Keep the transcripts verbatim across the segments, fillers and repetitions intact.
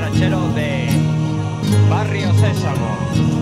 rancheros de Barrio Sésamo.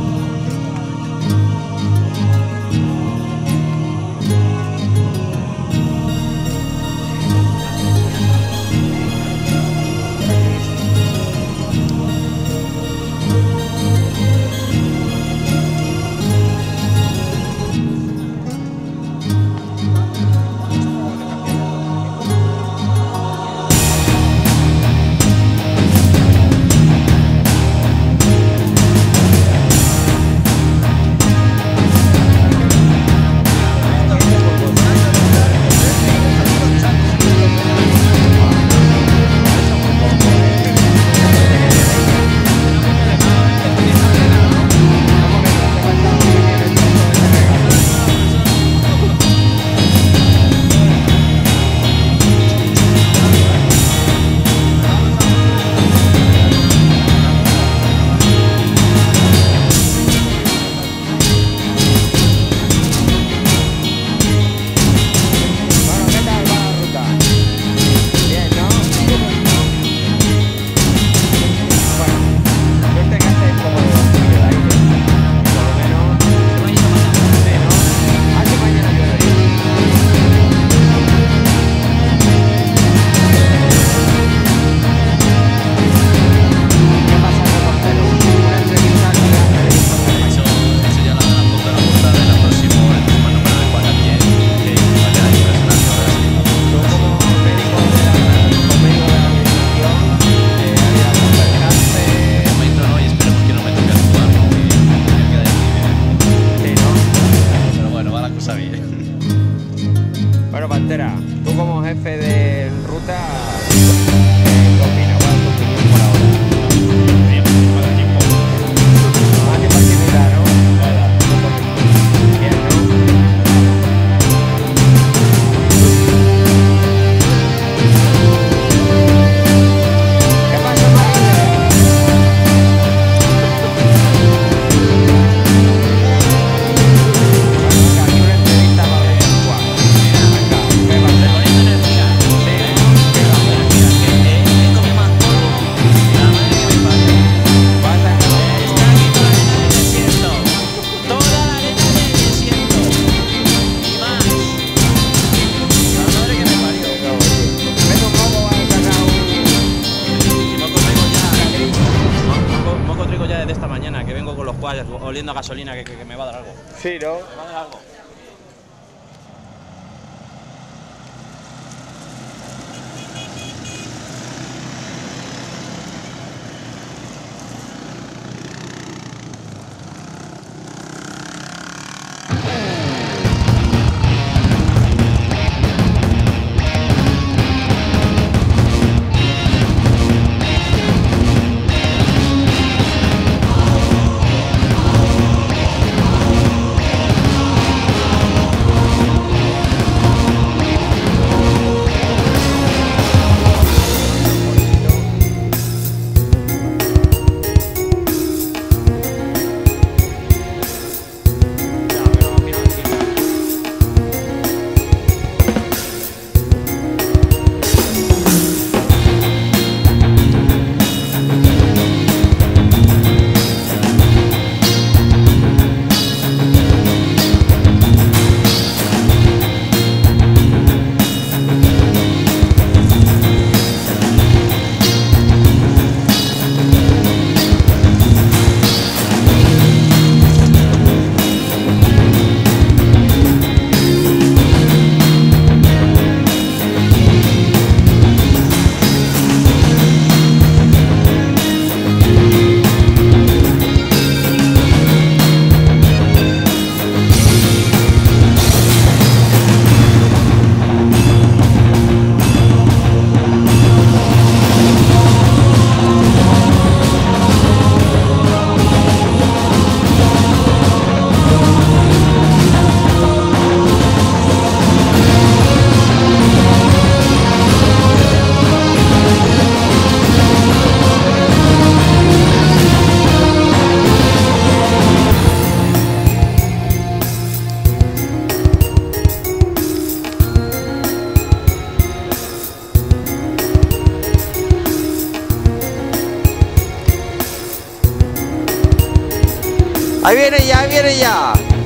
Bueno, Pantera, tú como jefe de ruta, ¿qué opinas? ¿Cuál es tu opinión por ahora? Bien, más tiempo. Más tiempo actividad, ¿no? Bien, ¿no? ¿Qué pasa, María? Bueno, aquí una entrevista para ver el cuadro. ¿Qué pasa? Poniendo energía. Sí, ¿qué pasa? Mira, que he comido más polvo que la madre que me parió. Pasa que no. Está aquí toda la arena del desierto. Toda la arena del desierto. Y más. La madre que me parió. Menos moco va a sacar un... Y moco trigo ya. Moco, moco trigo ya desde esta mañana, que vengo con los cuales oliendo a gasolina, que, que, que me va a dar algo. Sí, ¿no? Me va a dar algo. Ahí viene ya, ahí viene ya.